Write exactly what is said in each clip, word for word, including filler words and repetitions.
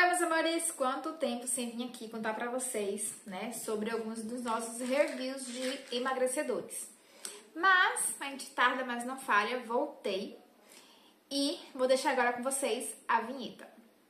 meus amores, quanto tempo sem vir aqui contar pra vocês, né, sobre alguns dos nossos reviews de emagrecedores. Mas, a gente tarda, mas não falha, voltei e vou deixar agora com vocês a vinheta.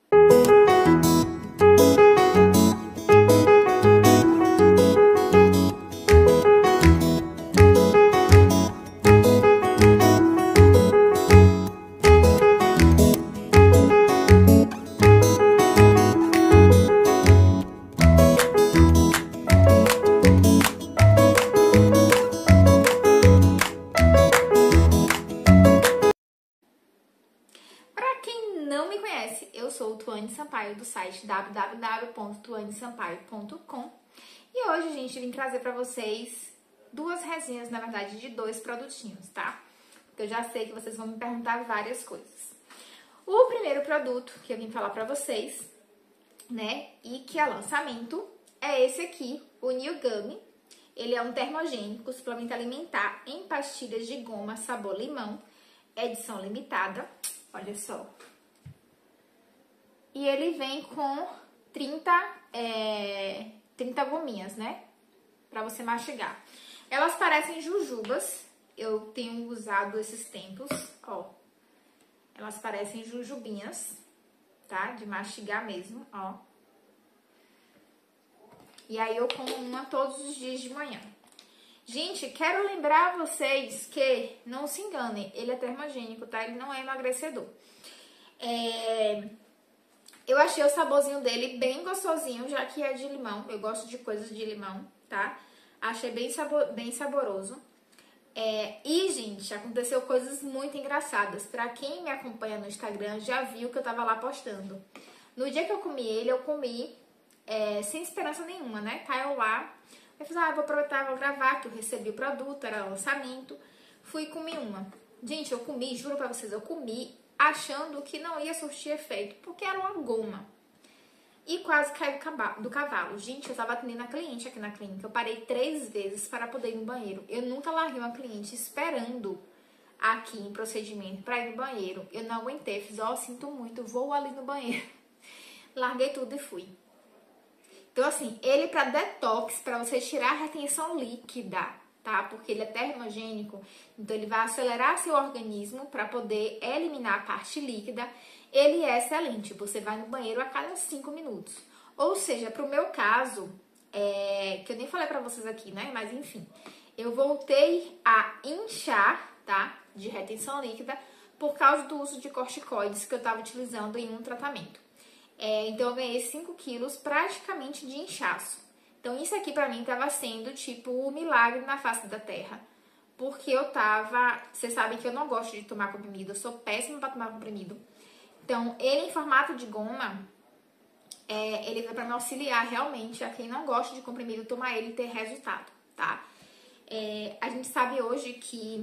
Eu sou Tuane Sampaio, do site w w w ponto tuane sampaio ponto com, e hoje a gente vem trazer pra vocês duas resenhas, na verdade, de dois produtinhos, tá? Porque eu já sei que vocês vão me perguntar várias coisas. O primeiro produto que eu vim falar pra vocês, né, e que é lançamento, é esse aqui, o New Gummy. Ele é um termogênico, suplemento alimentar em pastilhas de goma sabor limão, edição limitada, olha só. E ele vem com trinta, é, trinta gominhas, né? Pra você mastigar. Elas parecem jujubas. Eu tenho usado esses tempos, ó. Elas parecem jujubinhas, tá? De mastigar mesmo, ó. E aí eu como uma todos os dias de manhã. Gente, quero lembrar vocês que, não se enganem, ele é termogênico, tá? Ele não é emagrecedor. É... Eu achei o saborzinho dele bem gostosinho, já que é de limão. Eu gosto de coisas de limão, tá? Achei bem, sabor, bem saboroso. É, e, gente, aconteceu coisas muito engraçadas. Pra quem me acompanha no Instagram, já viu que eu tava lá postando. No dia que eu comi ele, eu comi é, sem esperança nenhuma, né? Tá eu lá. Eu falei, ah, vou aproveitar, vou gravar, que eu recebi o produto, era lançamento. Fui e comi uma. Gente, eu comi, juro pra vocês, eu comi achando que não ia surtir efeito, porque era uma goma. E quase caiu do cavalo. Gente, eu tava atendendo a cliente aqui na clínica. Eu parei três vezes para poder ir no banheiro. Eu nunca larguei uma cliente esperando aqui em procedimento para ir no banheiro. Eu não aguentei. Fiz, ó, oh, sinto muito, vou ali no banheiro. Larguei tudo e fui. Então, assim, ele para detox, para você tirar a retenção líquida, tá? Porque ele é termogênico, então ele vai acelerar seu organismo para poder eliminar a parte líquida. Ele é excelente, você vai no banheiro a cada cinco minutos. Ou seja, pro meu caso, é, que eu nem falei pra vocês aqui, né? Mas enfim, eu voltei a inchar, tá? De retenção líquida, por causa do uso de corticoides que eu tava utilizando em um tratamento. É, então eu ganhei cinco quilos praticamente de inchaço. Então, isso aqui pra mim tava sendo, tipo, o um milagre na face da terra. Porque eu tava... Vocês sabem que eu não gosto de tomar comprimido, eu sou péssima pra tomar comprimido. Então, ele em formato de goma, é, ele vai pra me auxiliar realmente a quem não gosta de comprimido tomar ele e ter resultado, tá? É, a gente sabe hoje que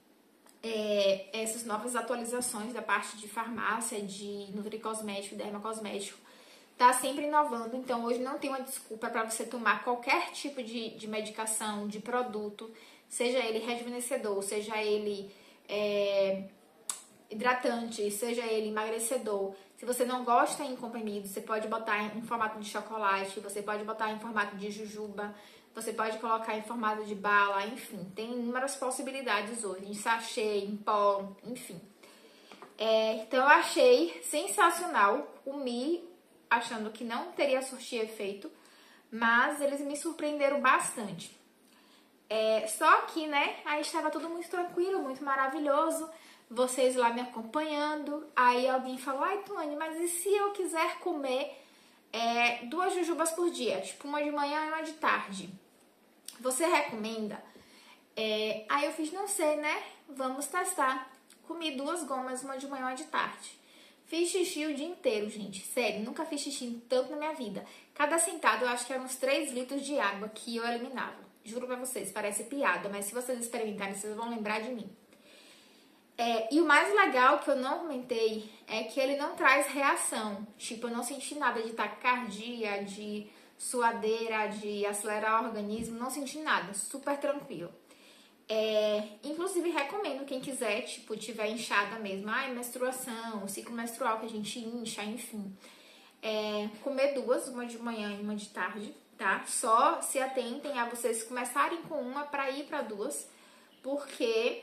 é, essas novas atualizações da parte de farmácia, de nutricosmético, dermocosmético, tá sempre inovando, então hoje não tem uma desculpa para você tomar qualquer tipo de, de medicação, de produto, seja ele rejuvenescedor, seja ele é, hidratante, seja ele emagrecedor. Se você não gosta em comprimido, você pode botar em formato de chocolate, você pode botar em formato de jujuba, você pode colocar em formato de bala, enfim, tem inúmeras possibilidades hoje, em sachê, em pó, enfim. É, então eu achei sensacional, comi achando que não teria surtir efeito, mas eles me surpreenderam bastante. É, só que, né, aí estava tudo muito tranquilo, muito maravilhoso, vocês lá me acompanhando, aí alguém falou, ai, Tuane, mas e se eu quiser comer é, duas jujubas por dia, tipo uma de manhã e uma de tarde? Você recomenda? É, aí eu fiz, não sei, né, vamos testar. Comi duas gomas, uma de manhã e uma de tarde. Fiz xixi o dia inteiro, gente. Sério, nunca fiz xixi tanto na minha vida. Cada sentado eu acho que eram uns três litros de água que eu eliminava. Juro pra vocês, parece piada, mas se vocês experimentarem, vocês vão lembrar de mim. É, e o mais legal que eu não comentei é que ele não traz reação. Tipo, eu não senti nada de taquicardia, de suadeira, de acelerar o organismo. Não senti nada, super tranquilo. É, inclusive, recomendo quem quiser, tipo, tiver inchada mesmo. Ai, menstruação, ciclo menstrual que a gente incha, enfim. é, comer duas, uma de manhã e uma de tarde, tá? Só se atentem a vocês começarem com uma para ir para duas, porque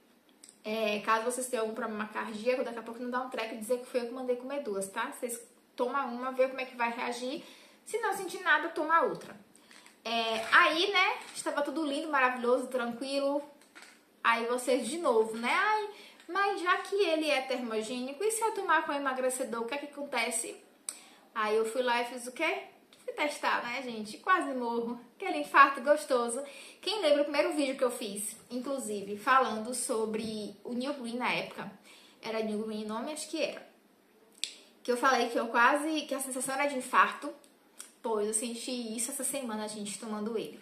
é, caso vocês tenham algum problema cardíaco, daqui a pouco não dá um treco e dizer que foi eu que mandei comer duas, tá? Vocês tomam uma, vê como é que vai reagir. Se não sentir nada, toma outra. É, aí, né, estava tudo lindo, maravilhoso, tranquilo. Aí vocês de novo, né? Ai, mas já que ele é termogênico, e se eu tomar com emagrecedor, o que é que acontece? Aí eu fui lá e fiz o quê? Fui testar, né, gente? Quase morro. Aquele infarto gostoso. Quem lembra o primeiro vídeo que eu fiz, inclusive, falando sobre o New Green na época? Era New Green o nome? Acho que era. Que eu falei que eu quase... que a sensação era de infarto. Pois eu senti isso essa semana, a gente tomando ele.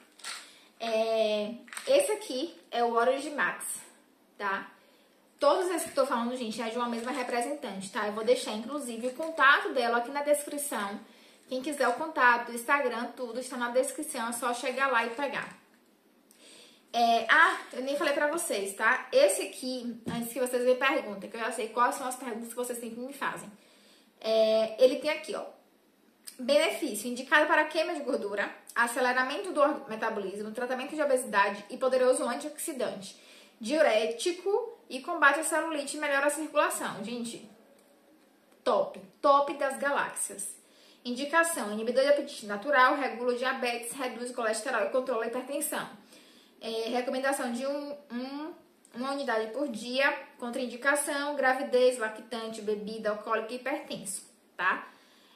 É, esse aqui é o Orange Max, tá? Todos esses que eu tô falando, gente, é de uma mesma representante, tá? Eu vou deixar, inclusive, o contato dela aqui na descrição. Quem quiser o contato, o Instagram, tudo está na descrição. É só chegar lá e pegar. É, ah, eu nem falei pra vocês, tá? Esse aqui, antes que vocês me perguntem, que eu já sei quais são as perguntas que vocês sempre me fazem. É, ele tem aqui, ó. Benefício, indicado para queima de gordura, aceleramento do metabolismo, tratamento de obesidade e poderoso antioxidante, diurético e combate a celulite e melhora a circulação. Gente, top, top das galáxias. Indicação, inibidor de apetite natural, regula o diabetes, reduz o colesterol e controla a hipertensão. É, recomendação de um, um, uma unidade por dia, contraindicação, gravidez, lactante, bebida alcoólica e hipertenso, tá?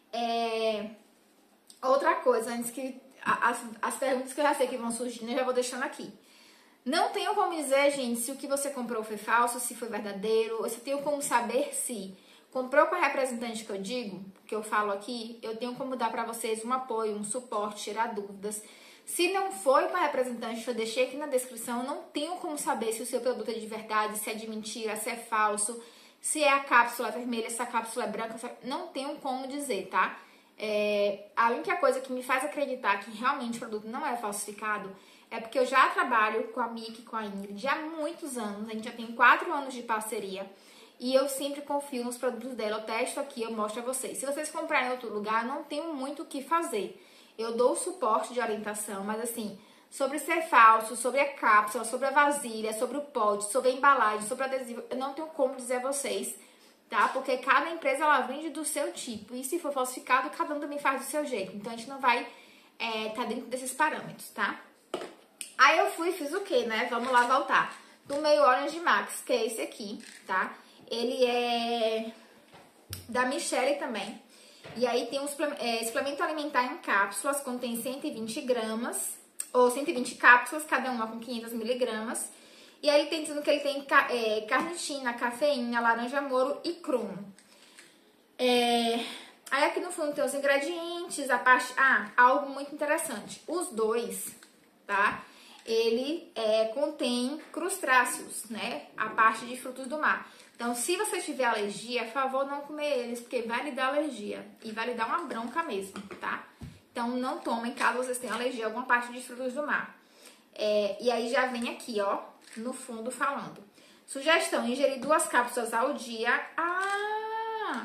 É... Outra coisa, antes que as, as perguntas que eu já sei que vão surgindo, eu já vou deixando aqui. Não tenho como dizer, gente, se o que você comprou foi falso, se foi verdadeiro, ou se tenho como saber se comprou com a representante que eu digo, que eu falo aqui, eu tenho como dar pra vocês um apoio, um suporte, tirar dúvidas. Se não foi com a representante que eu deixei aqui na descrição, eu não tenho como saber se o seu produto é de verdade, se é de mentira, se é falso, se é a cápsula vermelha, se a cápsula é branca, não tenho como dizer, tá? É, a única coisa que me faz acreditar que realmente o produto não é falsificado é porque eu já trabalho com a Miki, com a Ingrid há muitos anos, a gente já tem quatro anos de parceria e eu sempre confio nos produtos dela, eu testo aqui, eu mostro a vocês. Se vocês comprarem em outro lugar, eu não tenho muito o que fazer. Eu dou suporte de orientação, mas assim, sobre ser falso, sobre a cápsula, sobre a vasilha, sobre o pote, sobre a embalagem, sobre o adesivo, eu não tenho como dizer a vocês, tá? Porque cada empresa, ela vende do seu tipo. E se for falsificado, cada um também faz do seu jeito. Então, a gente não vai é, tá dentro desses parâmetros, tá? Aí eu fui e fiz o quê, né? Vamos lá voltar. Tomei o Orange Max, que é esse aqui, tá? Ele é da Michele também. E aí tem um é, suplemento alimentar em cápsulas, contém cento e vinte gramas, ou cento e vinte cápsulas, cada uma com quinhentas miligramas. E aí tem dizendo que ele tem é, carnitina, cafeína, laranja moro e crumo. É, aí aqui no fundo tem os ingredientes, a parte... Ah, algo muito interessante. Os dois, tá? Ele é, contém crustáceos, né? A parte de frutos do mar. Então, se você tiver alergia, por favor, não comer eles, porque vai lhe dar alergia. E vai lhe dar uma bronca mesmo, tá? Então, não tomem caso vocês tenham alergia a alguma parte de frutos do mar. É, e aí já vem aqui, ó, no fundo falando. Sugestão, ingerir duas cápsulas ao dia. Ah!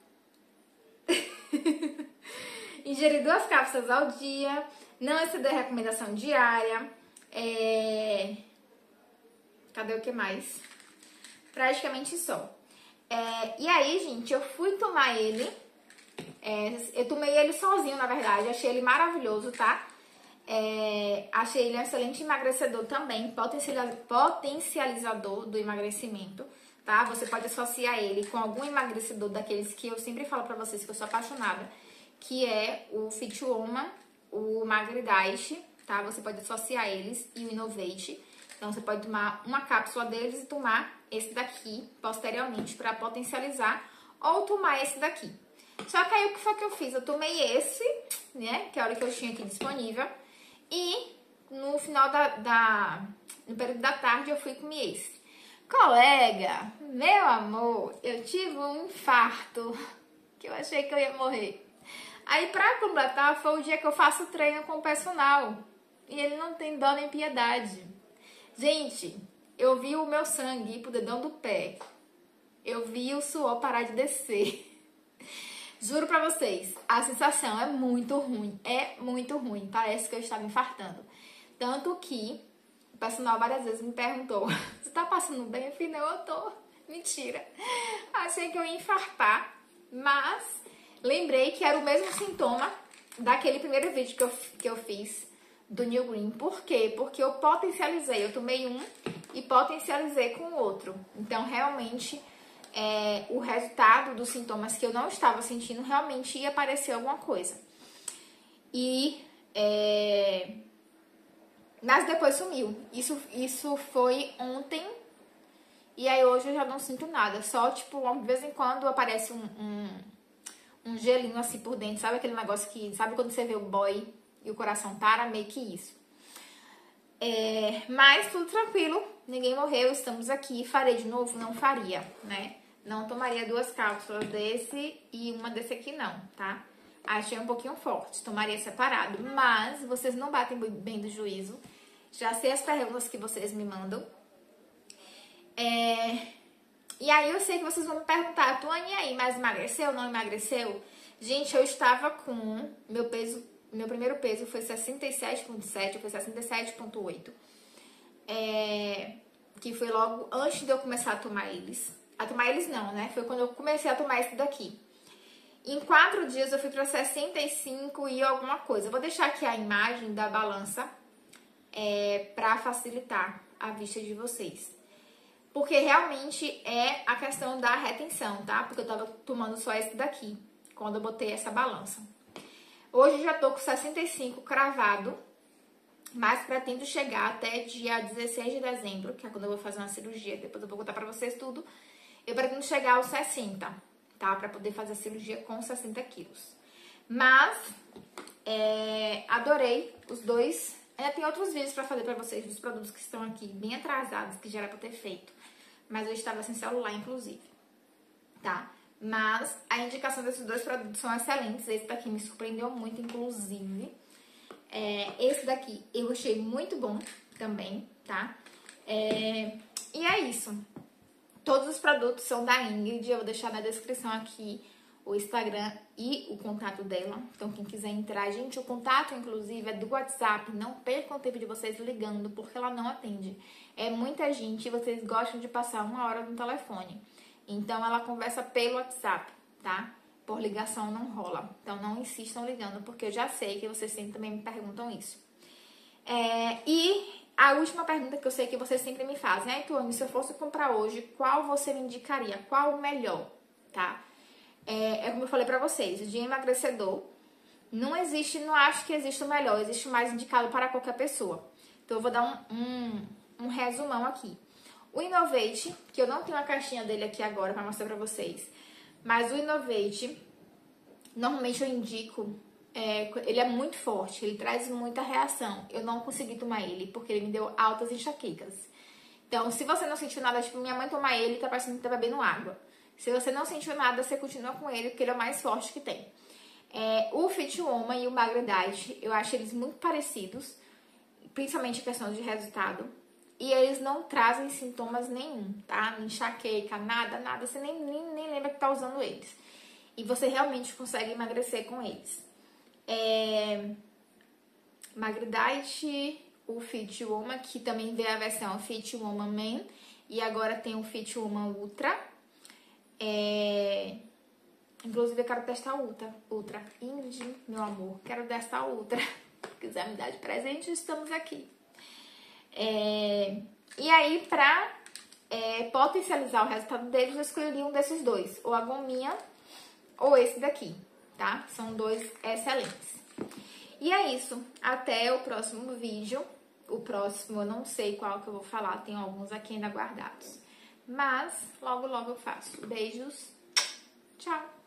Ingerir duas cápsulas ao dia. Não exceder a recomendação diária. É... Cadê o que mais? Praticamente só. É... E aí, gente, eu fui tomar ele. É... Eu tomei ele sozinho, na verdade. Achei ele maravilhoso, tá? É, achei ele um excelente emagrecedor também, potencializador do emagrecimento, tá? Você pode associar ele com algum emagrecedor daqueles que eu sempre falo pra vocês que eu sou apaixonada, que é o Fit Woman, o Magridice, tá? Você pode associar eles e o Innovate. Então, você pode tomar uma cápsula deles e tomar esse daqui posteriormente pra potencializar, ou tomar esse daqui. Só que aí, o que foi que eu fiz? Eu tomei esse, né? Que é a hora que eu tinha aqui disponível. E no final da, da... no período da tarde eu fui comer esse. Colega, meu amor, eu tive um infarto que eu achei que eu ia morrer. Aí pra completar foi o dia que eu faço treino com o personal. E ele não tem dó nem piedade. Gente, eu vi o meu sangue ir pro dedão do pé. Eu vi o suor parar de descer. Juro pra vocês, a sensação é muito ruim, é muito ruim. Parece que eu estava infartando. Tanto que o personal várias vezes me perguntou, você tá passando bem? Eu falei, não, eu tô. Mentira. Achei que eu ia infartar, mas lembrei que era o mesmo sintoma daquele primeiro vídeo que eu, que eu fiz do New Green. Por quê? Porque eu potencializei, eu tomei um e potencializei com o outro. Então, realmente... É, o resultado dos sintomas que eu não estava sentindo, realmente ia aparecer alguma coisa. E, é, mas depois sumiu. Isso, isso foi ontem, e aí hoje eu já não sinto nada. Só, tipo, de vez em quando aparece um, um, um gelinho assim por dentro. Sabe aquele negócio que, sabe quando você vê o boy e o coração para? Meio que isso. É, mas tudo tranquilo, ninguém morreu, estamos aqui. Farei de novo? Não faria, né? Não tomaria duas cápsulas desse e uma desse aqui não, tá? Achei um pouquinho forte, tomaria separado. Mas vocês não batem bem do juízo. Já sei as perguntas que vocês me mandam. É... E aí eu sei que vocês vão me perguntar, Tuane, e aí, mas emagreceu, não emagreceu? Gente, eu estava com... Meu peso, meu primeiro peso foi sessenta e sete vírgula sete, foi sessenta e sete vírgula oito. É... Que foi logo antes de eu começar a tomar eles. A tomar eles não, né? Foi quando eu comecei a tomar esse daqui. Em quatro dias eu fui pra sessenta e cinco e alguma coisa. Eu vou deixar aqui a imagem da balança é, pra facilitar a vista de vocês. Porque realmente é a questão da retenção, tá? Porque eu tava tomando só esse daqui, quando eu botei essa balança. Hoje eu já tô com sessenta e cinco cravado, mas pretendo chegar até dia dezesseis de dezembro, que é quando eu vou fazer uma cirurgia. Depois eu vou contar pra vocês tudo. Eu pretendo chegar aos sessenta, tá? Pra poder fazer a cirurgia com sessenta quilos. Mas, é, adorei os dois. Ainda tem outros vídeos pra fazer pra vocês dos produtos que estão aqui, bem atrasados, que já era pra ter feito. Mas eu estava sem celular, inclusive, tá? Mas a indicação desses dois produtos são excelentes. Esse daqui me surpreendeu muito, inclusive. É, esse daqui eu achei muito bom também, tá? É, e é isso. Todos os produtos são da Ingrid, eu vou deixar na descrição aqui o Instagram e o contato dela. Então, quem quiser entrar, gente, o contato, inclusive, é do WhatsApp. Não percam o tempo de vocês ligando, porque ela não atende. É muita gente e vocês gostam de passar uma hora no telefone. Então, ela conversa pelo WhatsApp, tá? Por ligação não rola. Então, não insistam ligando, porque eu já sei que vocês sempre também me perguntam isso. É, e... A última pergunta que eu sei que vocês sempre me fazem, né, Tuane, se eu fosse comprar hoje, qual você me indicaria? Qual o melhor, tá? É, é como eu falei pra vocês, de emagrecedor, não existe, não acho que existe o melhor, existe o mais indicado para qualquer pessoa. Então, eu vou dar um, um, um resumão aqui. O Innovate, que eu não tenho a caixinha dele aqui agora pra mostrar pra vocês, mas o Innovate, normalmente eu indico... É, ele é muito forte, ele traz muita reação. Eu não consegui tomar ele porque ele me deu altas enxaquecas. Então, se você não sentiu nada, tipo, minha mãe toma ele, tá parecendo que tá bebendo água. Se você não sentiu nada, você continua com ele, porque ele é o mais forte que tem. É, o Fit Woman e o Magra Diet, eu acho eles muito parecidos, principalmente em questão de resultado. E eles não trazem sintomas nenhum, tá? Enxaqueca, nada, nada. Você nem, nem, nem lembra que tá usando eles. E você realmente consegue emagrecer com eles. É, Magra Diet, o Fit Woman, que também veio a versão Fit Woman Men, e agora tem o Fit Woman Ultra. É, inclusive eu quero testar o Ultra. Ultra. Ingrid, meu amor, quero testar o Ultra. Se quiser me dar de presente, estamos aqui. É, e aí, pra é, potencializar o resultado deles, eu escolheria um desses dois, ou a gominha ou esse daqui. Tá? São dois excelentes. E é isso. Até o próximo vídeo. O próximo eu não sei qual que eu vou falar. Tem alguns aqui ainda guardados. Mas logo, logo eu faço. Beijos. Tchau.